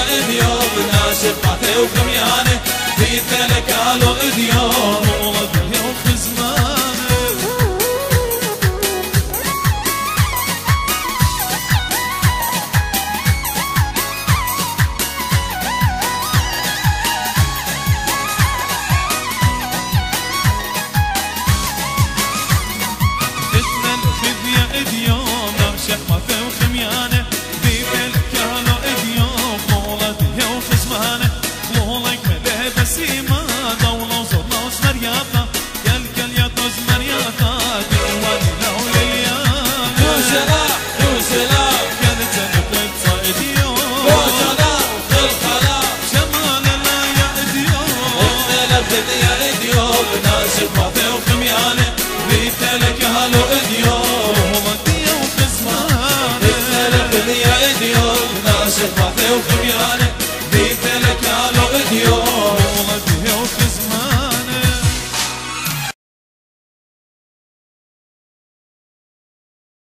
اديوب ناشف عثي وخميانه بيت لك قالوا اديوب ولد يوم زمانه اتنا الخذ يا اديوب ناشف عثي وخميانه سيما دولة وصرنا وسمرياتا كل يا توز مرياتا ديواني لو لليانا يوسلا كانت نفت صايديو يوسلا في الخلاء شمال لا يا اديوب احنا لفت يا اديوب ناشف عثي وخميانه بيتلك هالو اديوب ودي وخزمانه احنا لفت يا اديوب ناشف عثي وخميانه